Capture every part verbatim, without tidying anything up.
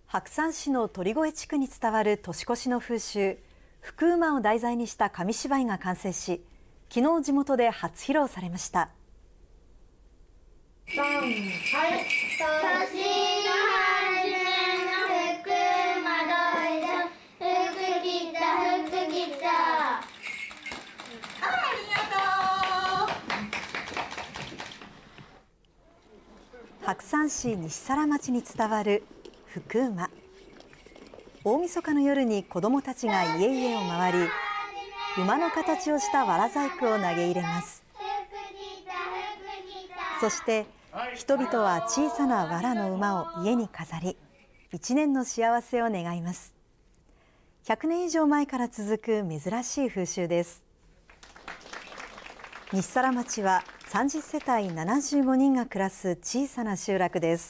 白山市の鳥越地区に伝わる年越しの風習、福馬を題材にした紙芝居が完成し、昨日地元で初披露されました。 年の初めの福馬どいど福来た福来た。ありがとう。白山市西皿町に伝わる福馬。大晦日の夜に子どもたちが家々を回り、馬の形をしたわら細工を投げ入れます。そして人々は小さなわらの馬を家に飾り、一年の幸せを願います。ひゃくねん以上前から続く珍しい風習です。西皿町はさんじゅっせたいななじゅうごにんが暮らす小さな集落です。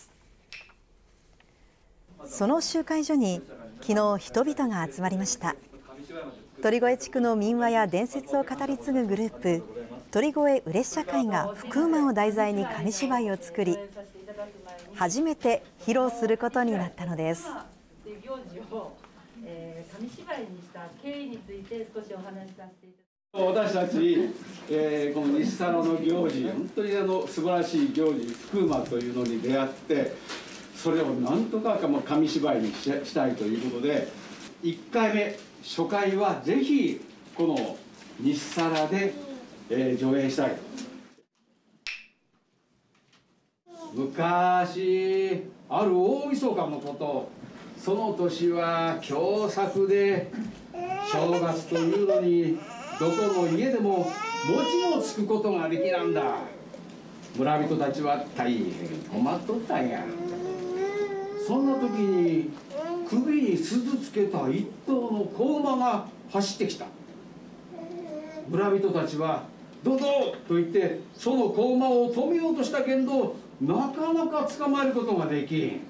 その集会所に昨日人々が集まりました。鳥越地区の民話や伝説を語り継ぐグループ、鳥越うれし社会が福馬を題材に紙芝居を作り、初めて披露することになったのです。 私たち、えー、この西皿の行事、本当にあの素晴らしい行事、福馬というのに出会って、それをなんとかも紙芝居に し, したいということで、いっかいめ初回はぜひこの西皿で、えー、上演したい。昔ある大晦日のこと、その年は凶作で正月というのにどこの家でも餅もつくことができなんだ。村人たちは大変困っとったんや。そんな時に首に鈴つけた一頭の子馬が走ってきた。村人たちは「どうぞ!」と言ってその子馬を止めようとしたけんど、なかなか捕まえることができん。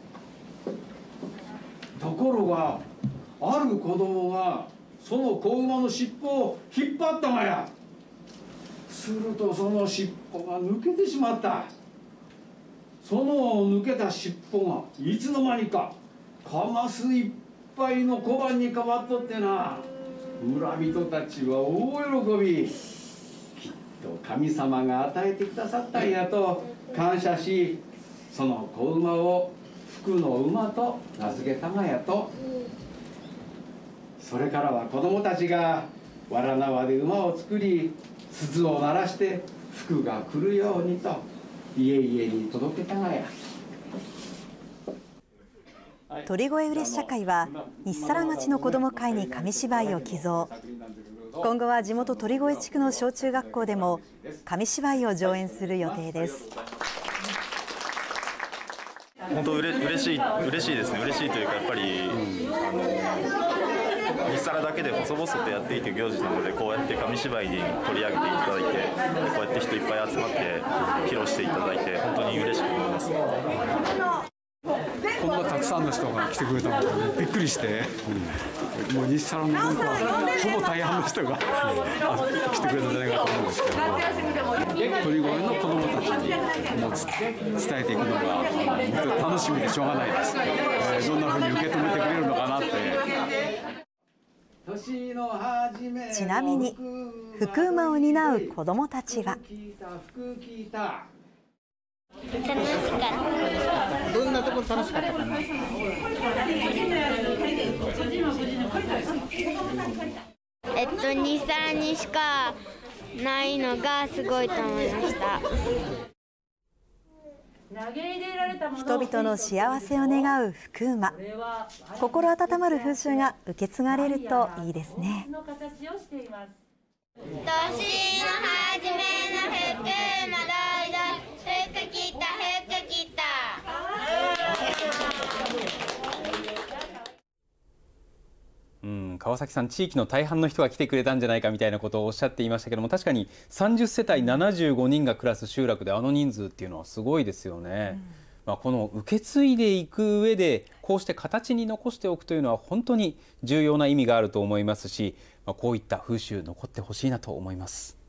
ところがある子供がその子馬の尻尾を引っ張ったがや。するとその尻尾が抜けてしまった。その抜けた尻尾がいつの間にかカマスいっぱいの小判に変わっとってな。村人たちは大喜び。きっと神様が与えてくださったんやと感謝し、その子馬を福の馬と名付けたがやと。それからは子供たちがわら縄で馬を作り、鈴を鳴らして福が来るようにと家々に届けたがや。 鳥越うれし社会は西皿町の子ども会に紙芝居を寄贈。今後は地元鳥越地区の小中学校でも紙芝居を上演する予定です。 本当うれ嬉しい嬉しいですね。嬉しいというか、やっぱり、うん、あの西皿だけで細々とやっていく行事なので、こうやって紙芝居に取り上げていただいて、こうやって人いっぱい集まって披露していただいて本当に嬉しく思います。 こんなたくさんの人が来てくれたのでびっくりして、うん、もう西皿の本当はほぼ大半の人が、うん、来てくれたんじゃないかと思うんですけども、鳥越の子どもたちにもう伝えていくのが本当に楽しみでしょうがないです、えー、どんなふうに受け止めてくれるのかなって。 ちなみに福馬を担う子どもたちは。 楽しかった。 どんなところ楽しかったかな。 えっと西皿にしかないのがすごいと思いました。 人々の幸せを願う福馬、心温まる風習が受け継がれるといいですね。 年の初めの福馬どいど福来た福来た。 うん、川崎さん、地域の大半の人が来てくれたんじゃないかみたいなことをおっしゃっていましたけども、確かにさんじゅっせたいななじゅうごにんが暮らす集落であの人数っていうのはすごいですよね。うん、まあ、この受け継いでいく上でこうして形に残しておくというのは本当に重要な意味があると思いますし、まあ、こういった風習残ってほしいなと思います。